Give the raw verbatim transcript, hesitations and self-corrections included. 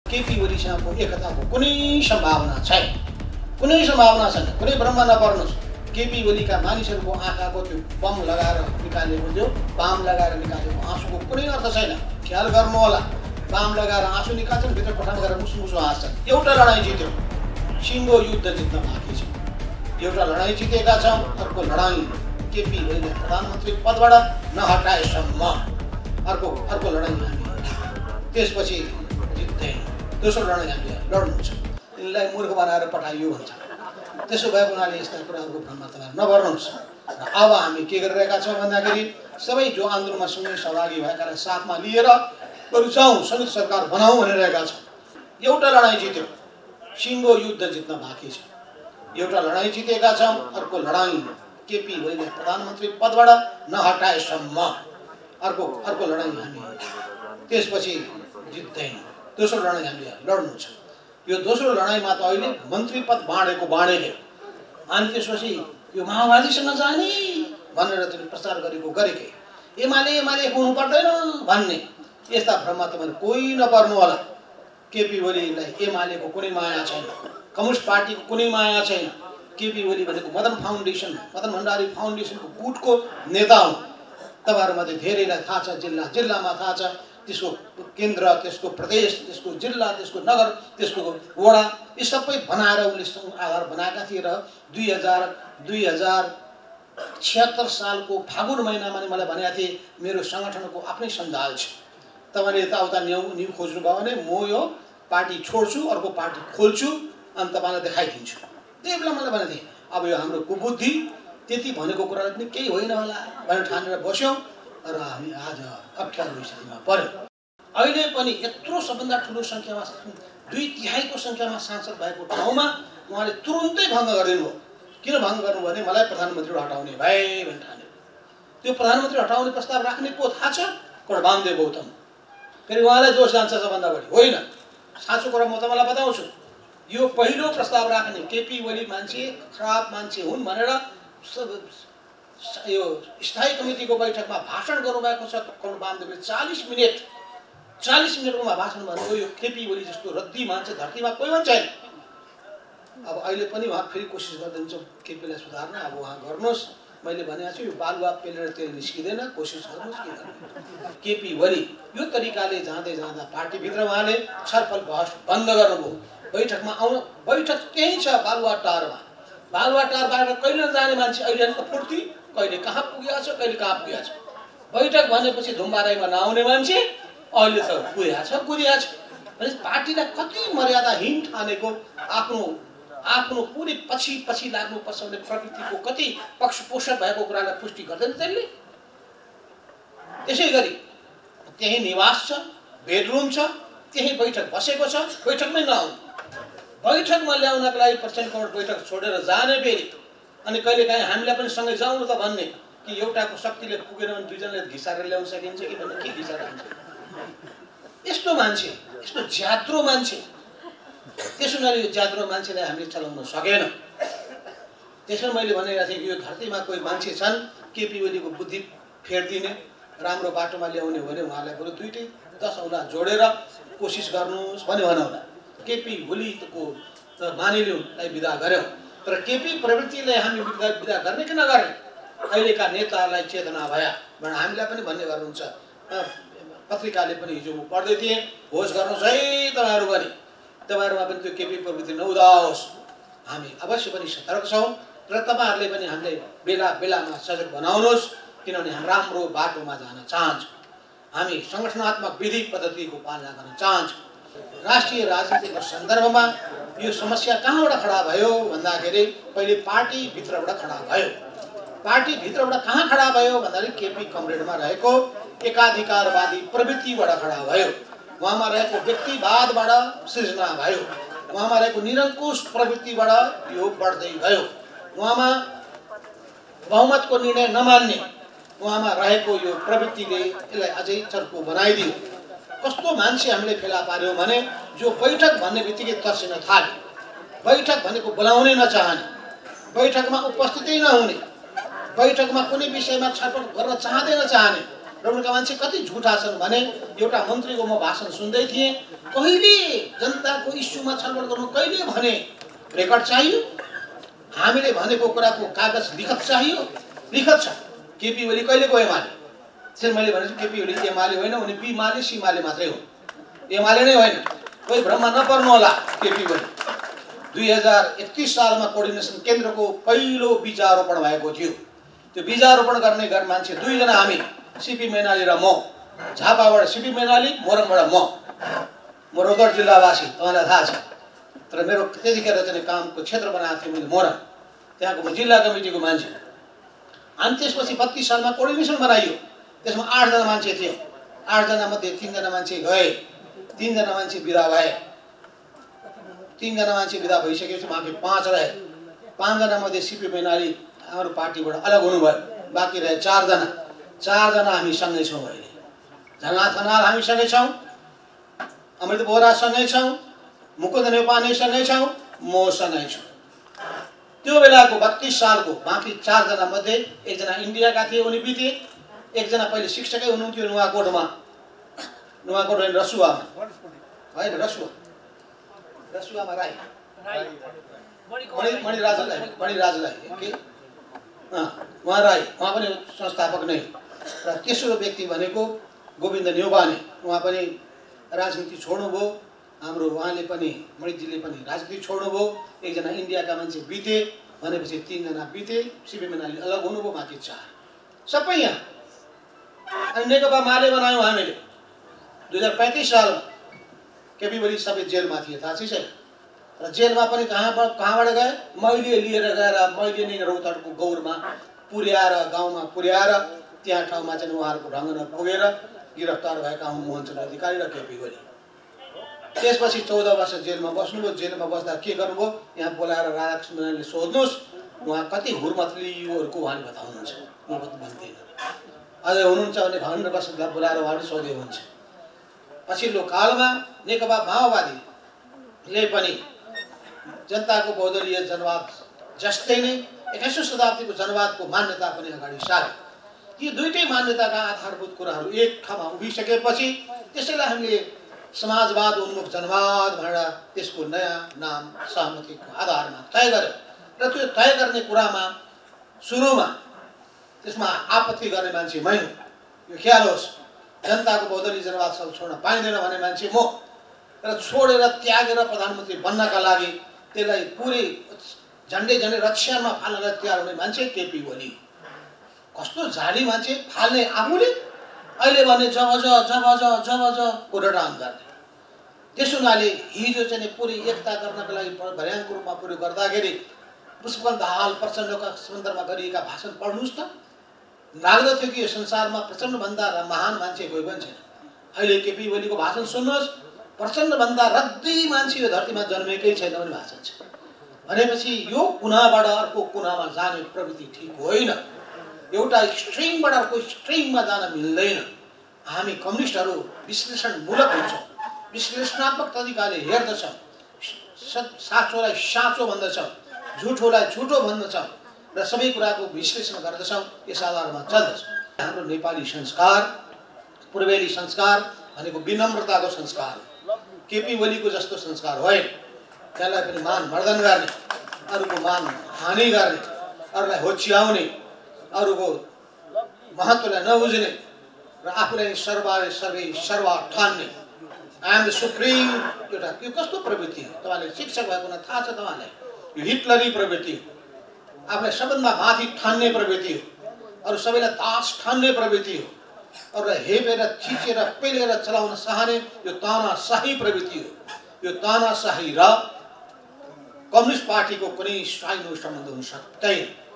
केपी ओलीसँगको एकताको कुनै सम्भावना छैन, कुनै सम्भावना छैन। कुनै भ्रम नपर्नुहोस्। केपी ओलीका मानिसहरूको आँखाको त्यो बम लगाएर निकालेको त्यो बाम लगाएर निकालेको आँसुको कुनै अर्थ छैन। ख्याल गर्नु होला, बाम लगाएर आँसु निकाल्छन्, भित्र पठान गरेर मुसु मुसु हाँस्छन्। एउटा लडाइँ जित्यो, सिङ्गो युद्ध जित्न बाँकी छ। एउटा लडाइँ जितेका छौँ, अर्को लडाइँ केपी ओलीलाई प्रधानमन्त्री पदबाट नहटाएसम्म अर्को अर्को लडाइँ हामी त्यसपछि जित्दैन। दोस्रो लडाइँ हामीले लड्नु छ। यिनलाई मूर्ख बनाएर पठाइयो भन्छ। त्यसो भएको हुनाले यस्ता कुराहरूको भ्रममा तपाईँहरू नगर्नुहोस्। र अब हामी के गरिरहेका छौँ भन्दाखेरि सबै जो आन्दोलनमा सँगै सहभागी भएकालाई साथमा लिएर बरु जाउँ, संयुक्त सरकार बनाऊँ भनिरहेका छौँ। एउटा लडाइँ जित्यो, सिङ्गो युद्ध जित्न बाँकी छ। एउटा लडाइँ जितेका छौँ, अर्को लडाइँ केपी ओलीलाई प्रधानमन्त्री पदबाट नहटाएसम्म अर्को अर्को लडाइँ हामी त्यसपछि जित्दैन। दोस्रो लडाइँ हामीले लड्नु छ। यो दोस्रो लडाइँमा त अहिले मन्त्री पद बाँडेको बाँडेले अनि त्यसपछि यो माओवादीसँग जाने भनेर चाहिँ प्रचार गरेको गरेकै एमाले एमाले हुनु पर्दैन भन्ने यस्ता भ्रममा तपाईँहरू कोही नपर्नु होला। केपी ओलीलाई एमालेको कुनै माया छैन, कम्युनिस्ट पार्टीको कुनै माया छैन। केपी ओली भनेको मदन फाउन्डेसन, मदन भण्डारी फाउन्डेसनको गुटको नेता हुन्। तपाईँहरूमध्ये धेरैलाई थाहा छ, जिल्ला जिल्लामा थाहा छ। त्यसको केन्द्र, त्यसको प्रदेश, त्यसको जिल्ला, त्यसको नगर, त्यसको वडा यी सबै बनाएर उनले आधार बनाएका थिए। र दुई हजार दुई हजार छिहत्तर सालको फागुन महिनामा नै मलाई भनेका थिए मेरो सङ्गठनको आफ्नै सञ्जाल छ, तपाईँले यताउता न्यु न्यु खोज्नुभयो भने म यो पार्टी छोड्छु, अर्को पार्टी खोल्छु अनि तपाईँलाई देखाइदिन्छु। त्यही बेला मलाई भनेको थिएँ अब यो हाम्रो कुबुद्धि त्यति भनेको कुरालाई पनि केही होइन होला भनेर ठानेर बस्यौँ र हामी आज अप्ठ्यारो स्थितिमा पऱ्यौँ। अहिले पनि यत्रो सबभन्दा ठुलो सङ्ख्यामा दुई तिहाईको सङ्ख्यामा सांसद भएको ठाउँमा उहाँले तुरुन्तै भङ्ग गरिदिनु भयो। किन भङ्ग गर्नु भने मलाई प्रधानमन्त्री हटाउने भए भने ठान्यो। त्यो प्रधानमन्त्री हटाउने प्रस्ताव राख्ने को थाहा छ? कडबामदेव गौतम। फेरि उहाँलाई दोष जान्छ सबभन्दा बढी। होइन, साँचो कुरा म तपाईँलाई बताउँछु। यो पहिलो प्रस्ताव राख्ने केपी ओली मान्छे खराब मान्छे हुन् भनेर यो स्थायी कमिटीको बैठकमा भाषण गर्नुभएको छ कडबामदेवले। चालिस मिनट चालिस मिनटमा भाषण भन्नुभयो। यो केपी ओली जस्तो रद्दी मान्छे धरतीमा कोही पनि छैन। अब अहिले पनि उहाँ फेरि कोसिस गरिदिन्छ केपीलाई सुधार्न। अब उहाँ गर्नुहोस्, मैले भनेको छु यो बालुवा पेलेर तेल निस्किँदैन, कोसिस गर्नुहोस् के गर्नु। केपी ओली यो तरिकाले जाँदै जाँदा पार्टीभित्र उहाँले छलफल बहस बन्द गर्नुभयो। बैठकमा आउनु, बैठक त्यहीँ छ बालुवाटारमा। बालुवाटारबाट कहिले नजाने मान्छे अहिले फुर्ती कहिले कहाँ पुगेको छ, कहिले कहाँ पुगेको छ। बैठक भनेपछि धुम्बाराईमा नआउने मान्छे अहिले त पुगेको छ, कुदिएको छ। भने पार्टीलाई कति मर्यादाहीन ठानेको, आफ्नो आफ्नो पुरै पछि पछि लाग्नुपर्छ भने प्रकृतिको कति पक्षपोषक भएको कुरालाई पुष्टि गर्दैन त्यसले। त्यसै गरी त्यही निवास छ, बेडरुम छ, त्यही बैठक बसेको छ, बैठकमै नआउनु। बैठकमा ल्याउनको लागि प्रचण्ड कमल बैठक छोडेर जाने फेरि अनि कहिलेकाहीँ हामीलाई पनि सँगै जाउँ त भन्ने कि एउटाको शक्तिले पुगेन भने दुईजनाले घिसारेर ल्याउन सकिन्छ कि भन्ने के घिसार हुन्छ। यस्तो मान्छे, यस्तो ज्याद्रो मान्छे, त्यसो हुनाले यो ज्याद्रो मान्छेलाई हामीले चलाउन सकेन। त्यसैले मैले भनेको थिएँ कि यो धरतीमा कोही मान्छे छन् केपी ओलीको बुद्धि फेरिदिने, राम्रो बाटोमा ल्याउने हो भने उहाँलाई बरु दुइटै दस औँला जोडेर कोसिस गर्नुहोस् भन्यो भने होला। केपी ओलीको मानिलिउँलाई विदा गऱ्यौँ, तर केपी प्रवृत्तिलाई हामी विदा विदा गर्ने कि नगर्ने अहिलेका नेताहरूलाई चेतना भए भनेर हामीलाई पनि भन्ने गर्नुहुन्छ। पत्रिकाले पनि हिजो म पढ्दै थिएँ, होस् गर्नुहोस् है तपाईँहरू पनि, तपाईँहरूमा पनि त्यो केपी प्रवृत्ति नउदाओस्। हामी अवश्य पनि सतर्क छौँ र तपाईँहरूले पनि हामीलाई बेला बेलामा सजग बनाउनुहोस्, किनभने हामी राम्रो बाटोमा जान चाहन्छौँ। हामी सङ्गठनात्मक विधि पद्धतिको पालना गर्न चाहन्छौँ। राष्ट्रिय राजनीतिको सन्दर्भमा यो समस्या कहाँबाट खडा भयो भन्दाखेरि पहिले पार्टीभित्रबाट खडा भयो। पार्टीभित्रबाट कहाँ खडा भयो भन्दाखेरि केपी कमरेडमा रहेको एकाधिकारवादी प्रवृत्तिबाट खडा भयो। उहाँमा रहेको व्यक्तिवादबाट सृजना भयो। उहाँमा रहेको निरङ्कुश प्रवृत्तिबाट यो बढ्दै गयो। उहाँमा बहुमतको निर्णय नमान्ने उहाँमा रहेको यो प्रवृत्तिले यसलाई अझै चर्को बनाइदियो। कस्तो मान्छे हामीले फेला पार्यौँ भने जो बैठक भन्ने बित्तिकै तर्सिन थाले, बैठक भनेको बोलाउनै नचाहने, बैठकमा उपस्थितै नहुने, बैठकमा कुनै विषयमा छलफल गर्न चाहँदै नचाहने, र उनका मान्छे कति झुटा छन् भने एउटा मन्त्रीको म भाषण सुन्दै थिएँ, कहिले जनताको इस्युमा छलफल गर्नु कहिले भने रेकर्ड चाहियो, हामीले भनेको कुराको कागज लिखत चाहियो, लिखत छ। केपी ओली कहिलेको एमाले? त्यसैले मैले भनेछु केपी ओली एमाले होइन, उनी बी माले सी माले मात्रै हो, एमाले नै होइन। कोही भ्रममा नपर्नु होला। केपी ओली दुई हजार एकतिस सालमा कोअर्डिनेसन केन्द्रको पहिलो बीजारोपण भएको थियो। त्यो बीजारोपण गर्ने घर मान्छे दुईजना हामी, सिपी मैनाली र म। झापाबाट सिपी मैनाली, मोरङबाट म। म रौतहट जिल्लावासी, तपाईँलाई थाहा छ। तर मेरो त्यतिखेर चाहिँ कामको क्षेत्र बनाएको थिएँ मैले मोरङ, त्यहाँको म जिल्ला कमिटीको मान्छे। अनि त्यसपछि बत्तिस सालमा कोअर्डिनेसन बनाइयो, त्यसमा आठजना मान्छे थियो। आठजना मध्ये तिनजना मान्छे गए, तिनजना मान्छे बिदा भए। तिनजना मान्छे बिदा भइसकेपछि बाँकी पाँच रहे। पाँचजना मध्ये सिपी मैनाली हाम्रो पार्टीबाट अलग हुनुभयो, बाँकी रहे चारजना। चारजना हामी सँगै छौँ अहिले। झलनाथ खनाल हामी सँगै छौँ, अमृत बोहरा सँगै छौँ, मुकुन्द नेपाली सँगै छौँ, म सँगै छु। त्यो बेलाको बत्तिस सालको बाँकी चारजना मध्ये एकजना इन्डियाका थिए, उनी बिते। एकजना पहिले शिक्षकै हुनुहुन्थ्यो नुवाकोटमा, नुवाकोट होइन रसुवामा, होइन रसुवा, रसुवामा राई मणि मणिराजलाई मणिराजलाई के उहाँ राई, उहाँ पनि संस्थापक नै। र तेस्रो व्यक्ति भनेको गोविन्द न्यौपाने, उहाँ पनि राजनीति छोड्नुभयो। हाम्रो उहाँले पनि मणिजीले पनि राजनीति छोड्नुभयो। एकजना इन्डियाका मान्छे बिते भनेपछि तिनजना बिते, सिपी मैनाली अलग हुनुभयो, बाँकी चार सबै यहाँ। अनि नेकपा माले बनायौँ हामीले दुई हजार पैँतिस सालमा। केपी ओली सबै जेलमा थिए, थाहा छ छैन? र जेलमा पनि कहाँबाट कहाँबाट गए? मैले लिएर गएर मैले नै रौतहटको गौरमा पुर्याएर, गाउँमा पुर्याएर त्यहाँ ठाउँमा चाहिँ उहाँहरूको ढङ्गमा पुगेर गिरफ्तार भएका हुन् मोहनचन्द्र अधिकारी र केपी ओली। त्यसपछि चौध वर्ष जेलमा बस्नुभयो। जेलमा बस्दा के गर्नुभयो? यहाँ बोलाएर राधाकृष्ण मैनालीले सोध्नुहोस्, उहाँ कति हुर्मतलीहरूको उहाँले बताउनुहुन्छ, म भन्दैन। अझै हुनुहुन्छ भने भनेर बस्दा बोलाएर उहाँले सोधे हुन्छ। पछिल्लो कालमा नेकपा माओवादीले पनि जनताको बहुदलीय जनवाद जस्तै नै एक्काइसौँ शताब्दीको जनवादको मान्यता पनि अगाडि सार्यो। ती दुईटै मान्यताका आधारभूत कुराहरू एक ठाउँमा उभिसकेपछि त्यसैलाई हामीले समाजवाद उन्मुख जनवाद भनेर त्यसको नयाँ नाम सहमतिको आधारमा तय गर्यो। र त्यो तय गर्ने कुरामा सुरुमा त्यसमा आपत्ति गर्ने मान्छे मै हुँ, यो ख्याल होस्। जनताको बहुदलीय जनवाद सब छोड्न पाइँदैन भन्ने मान्छे म। र छोडेर त्यागेर प्रधानमन्त्री बन्नका लागि त्यसलाई पुरै झन्डै झन्डै रक्षामा फाल्नलाई तयार हुने मान्छे केपी ओली। कस्तो झाडी मान्छे, फाल्ने आफूले, अहिले भने जब ज जब ज जब ज को रटान गर्ने। त्यसो हुनाले हिजो चाहिँ पुरै एकता गर्नका लागि भर्याङको रूपमा प्रयोग गर्दाखेरि पुष्पकमल दाहाल प्रचण्डका सन्दर्भमा गरिएका भाषण पढ्नुहोस् त, लाग्दथ्यो कि यो संसारमा प्रचण्डभन्दा महान मान्छे कोही पनि छैन। अहिले केपी ओलीको भाषण सुन्नुहोस्, प्रचण्डभन्दा रद्दी मान्छे यो धरतीमा जन्मेकै छैन भने भाषण छ। भनेपछि यो कुनाबाट अर्को कुनामा जाने प्रवृत्ति ठिक होइन। एउटा एक्सट्रिमबाट अर्को एक्सट्रिममा जान मिल्दैन। हामी कम्युनिस्टहरू विश्लेषणमूलक हुन्छौँ, विश्लेषणात्मक तरिकाले हेर्दछौँ, साँचोलाई साँचो भन्दछौँ, झुठोलाई झुठो भन्दछौँ र सबै कुराको विश्लेषण गर्दछौँ। यस आधारमा चल्दछ। हाम्रो नेपाली संस्कार, पूर्वेली संस्कार भनेको विनम्रताको संस्कार हो। केपी ओलीको जस्तो संस्कार होइन। त्यसलाई पनि मान मर्दन गर्ने, अरूको मान हानि गर्ने, अरूलाई होच्याउने, अरूको महत्त्वलाई नबुझ्ने र आफूलाई सर्वाले सर्वै सर्वा ठान्ने, आई एम द सुप्रिम, एउटा यो कस्तो प्रवृत्ति हो? तपाईँले शिक्षक भएको न थाहा छ तपाईँलाई, यो हिटलरी प्रवृत्ति हो। आफूलाई सबभन्दा माथि ठान्ने प्रवृत्ति हो, अरू सबैलाई दास ठान्ने प्रवृत्ति हो, अरूलाई हेपेर थिचेर पेलेर चलाउन चाहने यो तानाशाही प्रवृत्ति हो। यो तानाशाही र कम्युनिस्ट पार्टीको कुनै स्वाइनो सम्बन्ध हुन सक्दैन।